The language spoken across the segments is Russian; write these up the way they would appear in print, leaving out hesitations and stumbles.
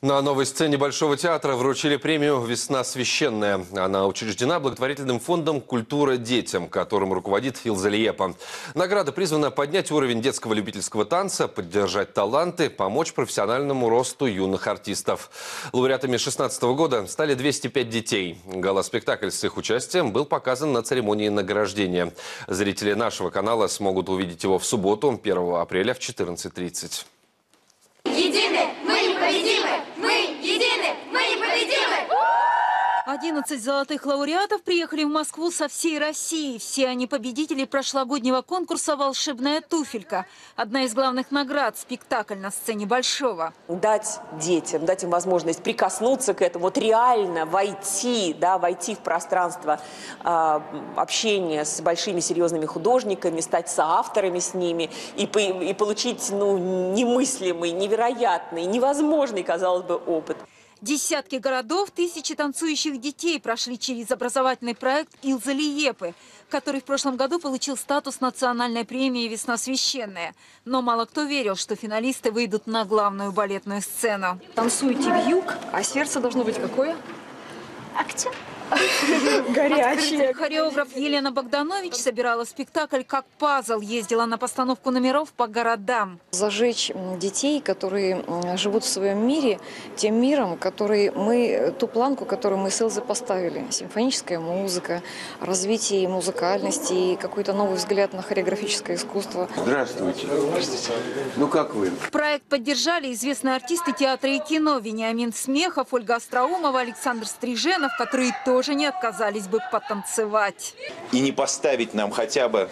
На новой сцене Большого театра вручили премию «Весна священная». Она учреждена благотворительным фондом «Культура детям», которым руководит Илза Лиепа. Награда призвана поднять уровень детского любительского танца, поддержать таланты, помочь профессиональному росту юных артистов. Лауреатами 2016 года стали 205 детей. Гала-спектакль с их участием был показан на церемонии награждения. Зрители нашего канала смогут увидеть его в субботу, 1 апреля в 14:30. Едины, мы непобедимы! Мы едины, мы непобедимы! 11 золотых лауреатов приехали в Москву со всей России. Все они победители прошлогоднего конкурса «Волшебная туфелька». Одна из главных наград – спектакль на сцене Большого. Дать детям, дать им возможность прикоснуться к этому, вот реально войти, войти в пространство общения с большими серьезными художниками, стать соавторами с ними и получить немыслимый, невероятный, невозможный, казалось бы, опыт. Десятки городов, тысячи танцующих детей прошли через образовательный проект Илзы Лиепы, который в прошлом году получил статус национальной премии «Весна священная». Но мало кто верил, что финалисты выйдут на главную балетную сцену. Танцуйте вьюг, а сердце должно быть какое? Актер. Горячее. Хореограф Елена Богданович собирала спектакль как пазл, ездила на постановку номеров по городам. Зажечь детей, которые живут в своем мире, тем миром, ту планку, которую мы с Илзой поставили. Симфоническая музыка, развитие музыкальности и какой-то новый взгляд на хореографическое искусство. Здравствуйте. Ну как вы? Проект поддержали известные артисты театра и кино: Вениамин Смехов, Ольга Остроумова, Александр Стриженов, которые тоже не отказались бы потанцевать. И не поставить нам хотя бы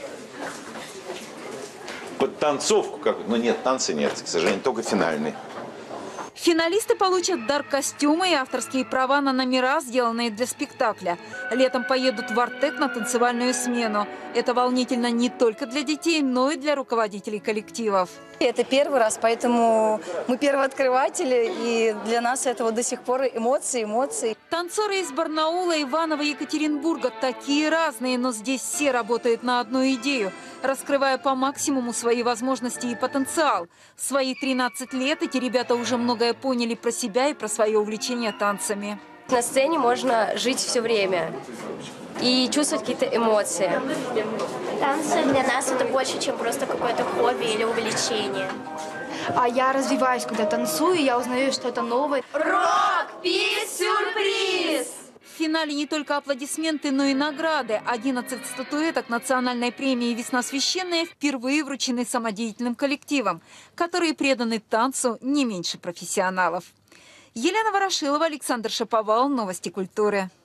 подтанцовку, но нет, танца нет, к сожалению, только финальный. Финалисты получат дар костюма и авторские права на номера, сделанные для спектакля. Летом поедут в Артек на танцевальную смену. Это волнительно не только для детей, но и для руководителей коллективов. Это первый раз, поэтому мы первооткрыватели, и для нас это вот до сих пор эмоции. Танцоры из Барнаула, Иваново, Екатеринбурга такие разные, но здесь все работают на одну идею, раскрывая по максимуму свои возможности и потенциал. В свои 13 лет эти ребята уже многое поняли про себя и про свое увлечение танцами. На сцене можно жить все время и чувствовать какие-то эмоции. Танцы для нас это больше, чем просто какое-то хобби или увлечение. А я развиваюсь, когда танцую, я узнаю что-то новое. Рок, пис, сюрприз! В финале не только аплодисменты, но и награды. 11 статуэток национальной премии «Весна священная» впервые вручены самодеятельным коллективам, которые преданы танцу не меньше профессионалов. Елена Ворошилова, Александр Шаповал. Новости культуры.